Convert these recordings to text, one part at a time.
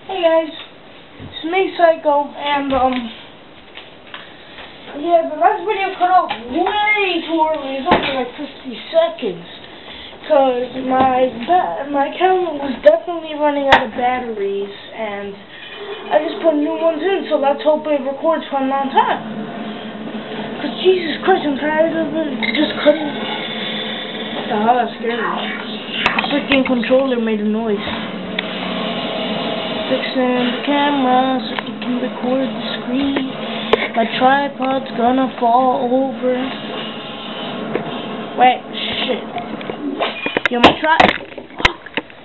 Hey guys, it's me, Psycho, and yeah, the last video cut off way too early. It's only like 50 seconds, cause my camera was definitely running out of batteries, and I just put new ones in. So let's hope it records for a long time. Cause Jesus Christ, I'm tired of it just cutting. What the hell? That scared me. The freaking controller made a noise. Fixing the camera so we can record the screen. My tripod's gonna fall over. Wait, shit. Yo, my tripod.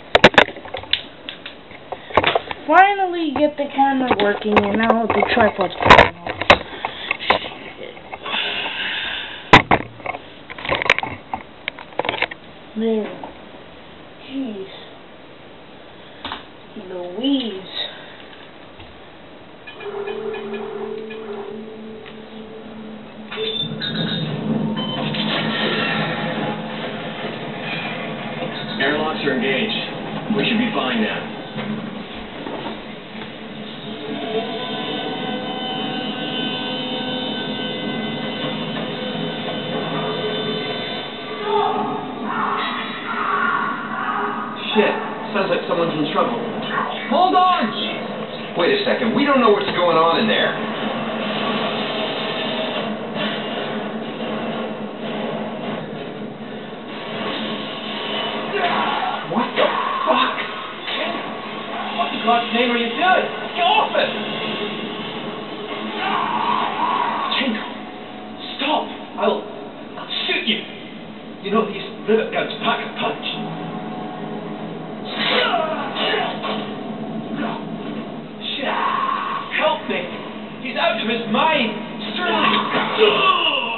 Finally get the camera working, and now the tripod's falling off. Shit. There. Jeez. Louise. Airlocks are engaged. We should be fine now. Shit. Sounds like someone's in trouble. Hold on! Wait a second. We don't know what's going on in there. What the fuck? What in God's name are you doing? Get off it! Chinko! Stop! I'll shoot you! You know these rivet guns pack a punch. Shit! Help me! He's out of his mind! Sterling!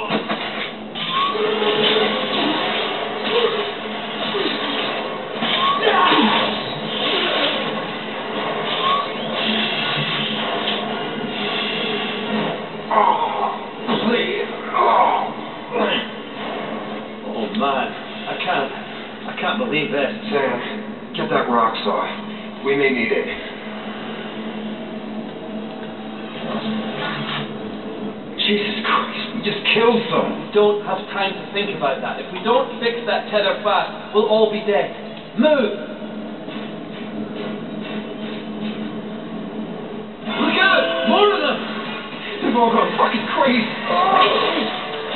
Please! Oh man, I can't believe this. Sam, get that rock saw. We may need it. Jesus Christ, we just killed someone. We don't have time to think about that. If we don't fix that tether fast, we'll all be dead. Move! Look out! More of them! They've all gone fucking crazy.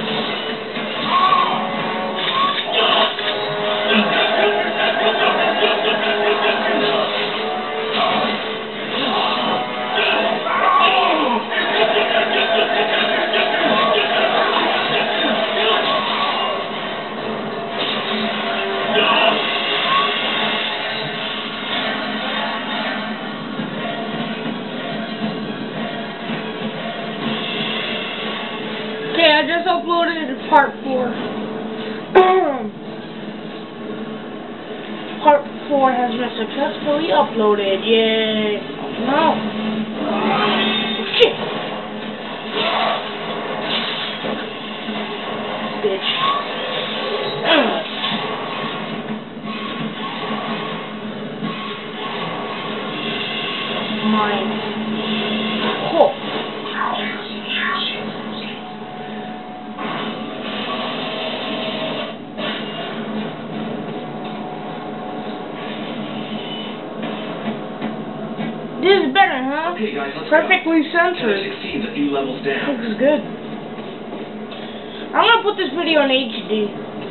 Okay, I just uploaded part 4. Part 4 has been successfully uploaded. Yay! No. Shit. Bitch. Mine. Oh. This is better, huh? Okay, guys, let's Perfectly go. censored. 16's a few levels down. This is good. I'm gonna put this video in HD.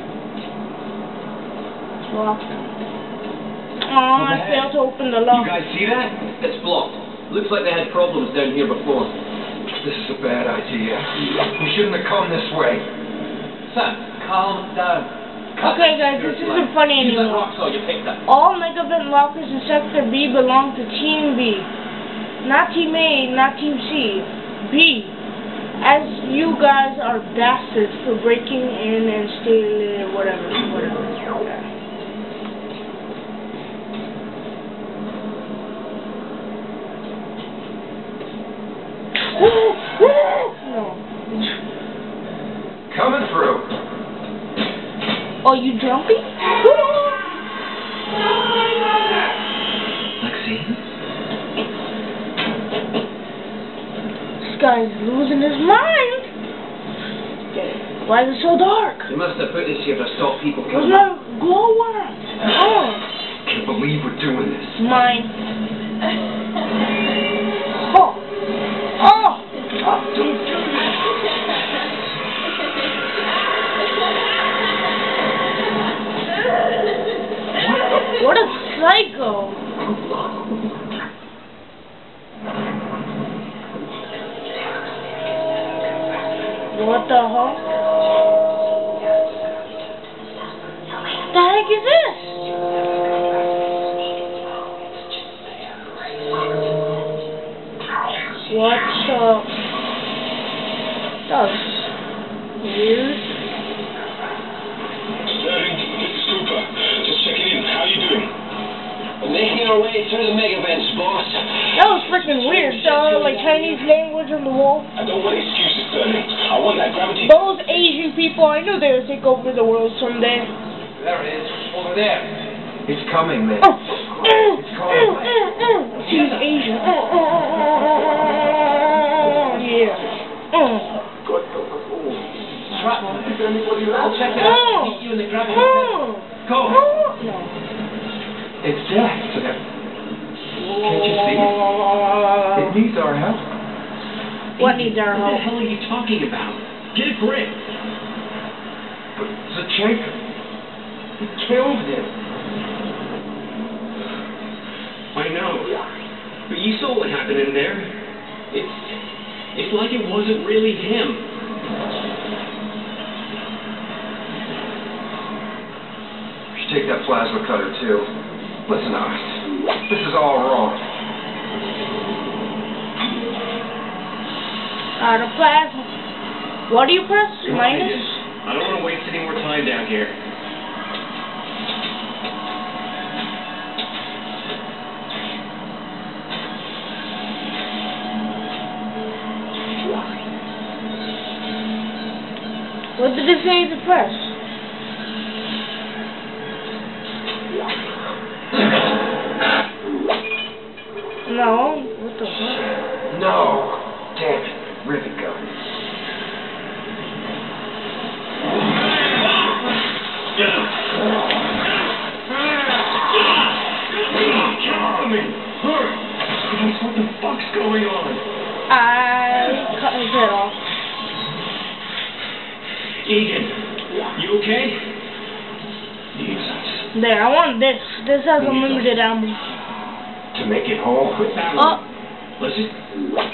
It's locked. Oh, I failed to open the lock. You guys see that? It's blocked. Looks like they had problems down here before. This is a bad idea. We shouldn't have come this way. Sam, calm down. Okay, guys, this isn't funny Use that anymore. rock saw you picked up. All megavent lockers in Sector B belong to Team B. Not Team A, not Team C. B. As you guys are bastards for breaking in and stealing whatever. No. Coming through. Oh, you jumping? Maxine? guy's losing his mind. Why is it so dark? They must have put this here to stop people There's coming. no glow-worm. Oh. Can't believe we're doing this. Mine. Oh. Oh. Oh. What a psycho. What the hell? The heck is this? What the? That's weird. Sterling, this is Cooper. Just checking in. How you doing? We're making our way through the mega vents, boss. That was freaking weird. Like Chinese language on the wall. I don't want excuses, Sterling. I want that gravity. Those Asian people, I knew they would take over the world someday. There it is, over there. It's coming, man. She's Asian. Yeah. I'll check it out. Meet you in the gravity pit. Go. No. It's death. Can't you see it? It needs our help. What needs our What the help? hell are you talking about? Get a grip. But Zachenko, he killed him. I know. But you saw what happened in there. It's like it wasn't really him. We should take that plasma cutter too. Listen to us. This is all wrong. Out of plasma. What do you press? Minus? I don't want to waste any more time down here. What did it say to press? No. What the fuck? No. Damn it. Rivet gun. Guys, what the fuck's going on? I cut his head off. Egan, you okay? Jesus. There, I want this. This has unlimited ammo. To make it home. Quit battling. Oh. Listen.